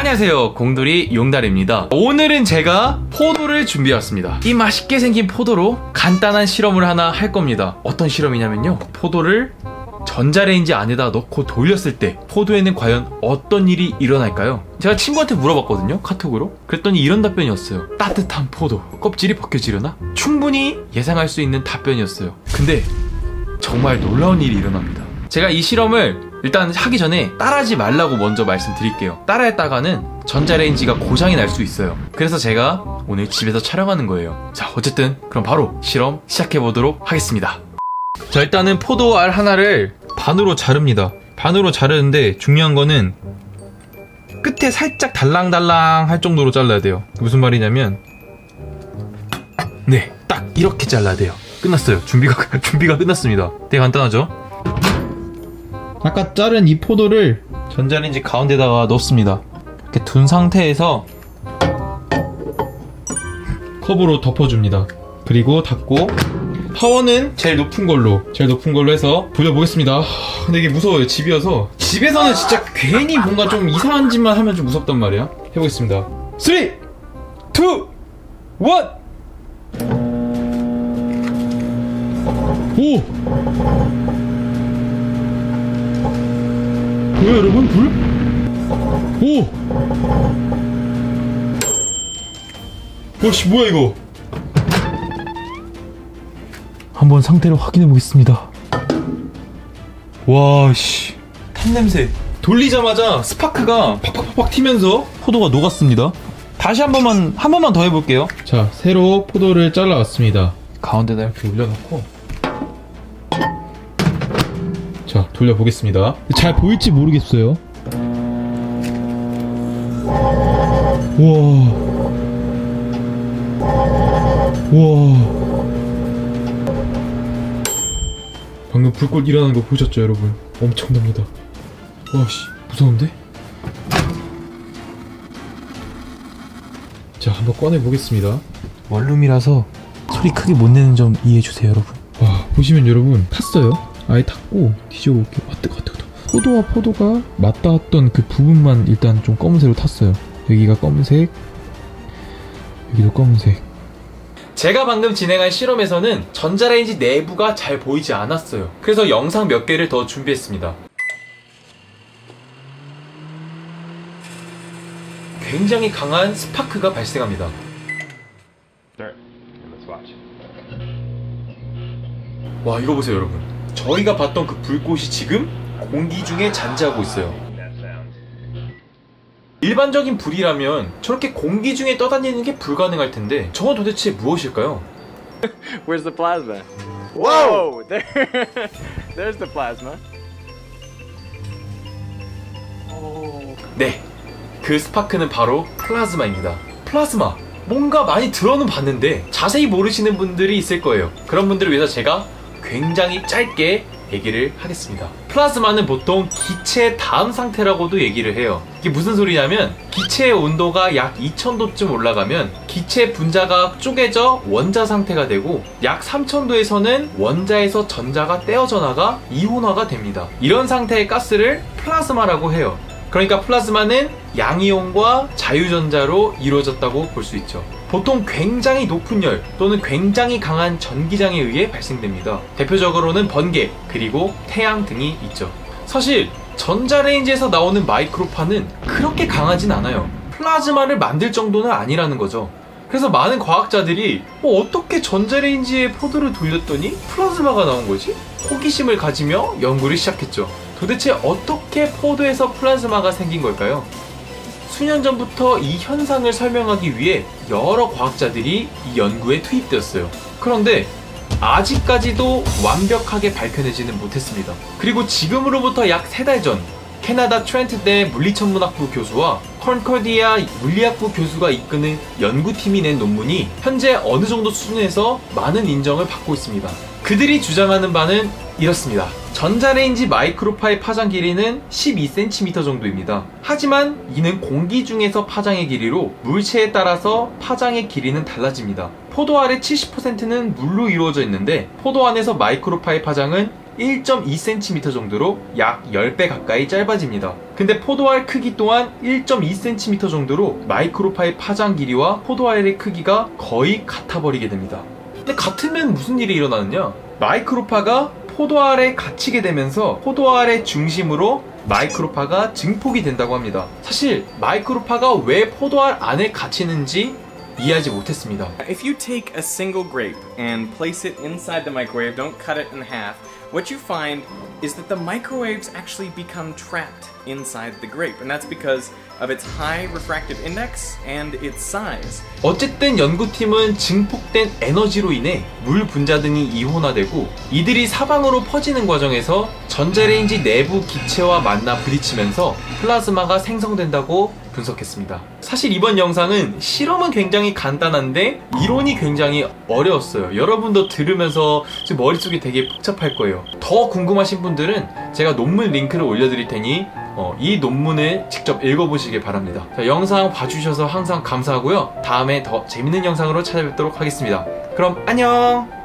안녕하세요, 공돌이 용달입니다. 오늘은 제가 포도를 준비해왔습니다. 이 맛있게 생긴 포도로 간단한 실험을 하나 할 겁니다. 어떤 실험이냐면요, 포도를 전자레인지 안에다 넣고 돌렸을 때 포도에는 과연 어떤 일이 일어날까요? 제가 친구한테 물어봤거든요, 카톡으로. 그랬더니 이런 답변이었어요. 따뜻한 포도 껍질이 벗겨지려나? 충분히 예상할 수 있는 답변이었어요. 근데 정말 놀라운 일이 일어납니다. 제가 이 실험을 일단 하기 전에 따라하지 말라고 먼저 말씀드릴게요. 따라했다가는 전자레인지가 고장이 날 수 있어요. 그래서 제가 오늘 집에서 촬영하는 거예요. 자, 어쨌든 그럼 바로 실험 시작해보도록 하겠습니다. 자, 일단은 포도 알 하나를 반으로 자릅니다. 반으로 자르는데 중요한 거는 끝에 살짝 달랑달랑 할 정도로 잘라야 돼요. 무슨 말이냐면 네, 딱 이렇게 잘라야 돼요. 끝났어요. 준비가 끝났습니다. 되게 간단하죠? 아까 자른 이 포도를 전자레인지 가운데다가 넣습니다. 이렇게 둔 상태에서 컵으로 덮어줍니다. 그리고 닫고 파워는 제일 높은 걸로 해서 돌려보겠습니다. 근데 이게 무서워요. 집이어서. 집에서는 진짜 괜히 뭔가 좀 이상한 짓만 하면 좀 무섭단 말이야. 해보겠습니다. 3, 2, 1. 오! 뭐야 여러분? 불? 오! 와씨, 뭐야 이거? 한번 상태를 확인해 보겠습니다. 와씨, 탄냄새. 돌리자마자 스파크가 팍팍팍 튀면서 포도가 녹았습니다. 다시 한 번만 더 해볼게요. 자, 새로 포도를 잘라왔습니다. 가운데다 이렇게 올려놓고 자, 돌려보겠습니다. 잘 보일지 모르겠어요. 우와, 방금 불꽃 일어나는 거 보셨죠 여러분? 엄청납니다. 와씨, 무서운데? 자, 한번 꺼내보겠습니다. 원룸이라서 소리 크게 못 내는 점 이해해주세요 여러분. 와, 보시면 여러분 탔어요. 아예 탔고 뒤져볼게요. 아, 뜨거. 포도와 포도가 맞닿았던 그 부분만 일단 좀 검은색으로 탔어요. 여기가 검은색, 여기도 검은색. 제가 방금 진행한 실험에서는 전자레인지 내부가 잘 보이지 않았어요. 그래서 영상 몇 개를 더 준비했습니다. 굉장히 강한 스파크가 발생합니다. 와, 이거 보세요 여러분. 저희가 봤던 그 불꽃이 지금 공기 중에 잔재하고 있어요. 일반적인 불이라면 저렇게 공기 중에 떠다니는 게 불가능할 텐데 저건 도대체 무엇일까요? Where's the plasma? Whoa! There's the plasma. 네, 그 스파크는 바로 플라즈마입니다. 플라즈마! 뭔가 많이 들어는 봤는데 자세히 모르시는 분들이 있을 거예요. 그런 분들을 위해서 제가 굉장히 짧게 얘기를 하겠습니다. 플라즈마는 보통 기체의 다음 상태라고도 얘기를 해요. 이게 무슨 소리냐면 기체의 온도가 약 2000도쯤 올라가면 기체 분자가 쪼개져 원자 상태가 되고 약 3000도에서는 원자에서 전자가 떼어져 나가 이온화가 됩니다. 이런 상태의 가스를 플라즈마라고 해요. 그러니까 플라즈마는 양이온과 자유전자로 이루어졌다고 볼 수 있죠. 보통 굉장히 높은 열 또는 굉장히 강한 전기장에 의해 발생됩니다. 대표적으로는 번개, 그리고 태양 등이 있죠. 사실 전자레인지에서 나오는 마이크로파는 그렇게 강하진 않아요. 플라즈마를 만들 정도는 아니라는 거죠. 그래서 많은 과학자들이 어떻게 전자레인지에 포도를 돌렸더니 플라즈마가 나온 거지? 호기심을 가지며 연구를 시작했죠. 도대체 어떻게 포도에서 플라즈마가 생긴 걸까요? 수년 전부터 이 현상을 설명하기 위해 여러 과학자들이 이 연구에 투입되었어요. 그런데 아직까지도 완벽하게 밝혀내지는 못했습니다. 그리고 지금으로부터 약 3달 전 캐나다 트렌트대 물리천문학부 교수와 컨코디아 물리학부 교수가 이끄는 연구팀이 낸 논문이 현재 어느 정도 수준에서 많은 인정을 받고 있습니다. 그들이 주장하는 바는 이렇습니다. 전자레인지 마이크로파의 파장 길이는 12cm 정도입니다. 하지만 이는 공기 중에서 파장의 길이로 물체에 따라서 파장의 길이는 달라집니다. 포도 알의 70%는 물로 이루어져 있는데 포도 안에서 마이크로파의 파장은 1.2cm 정도로 약 10배 가까이 짧아집니다. 근데 포도알 크기 또한 1.2cm 정도로 마이크로파의 파장 길이와 포도알의 크기가 거의 같아버리게 됩니다. 근데 같으면 무슨 일이 일어나느냐? 마이크로파가 포도알에 갇히게 되면서 포도알의 중심으로 마이크로파가 증폭이 된다고 합니다. 사실 마이크로파가 왜 포도알 안에 갇히는지 이해하지 못했습니다. If you take a single grape and place it inside the microwave, don't cut it in half, what you find is that the microwaves actually become trapped inside the grape, and that's because of its high refractive index and its size. 어쨌든 연구팀은 증폭된 에너지로 인해 물 분자 등이 이온화되고 이들이 사방으로 퍼지는 과정에서 전자레인지 내부 기체와 만나 부딪히면서 플라즈마가 생성된다고 분석했습니다. 사실 이번 영상은 실험은 굉장히 간단한데 이론이 굉장히 어려웠어요. 여러분도 들으면서 지금 머릿속이 되게 복잡할 거예요. 더 궁금하신 분들은 제가 논문 링크를 올려드릴 테니 이 논문을 직접 읽어보시길 바랍니다. 자, 영상 봐주셔서 항상 감사하고요. 다음에 더 재밌는 영상으로 찾아뵙도록 하겠습니다. 그럼 안녕!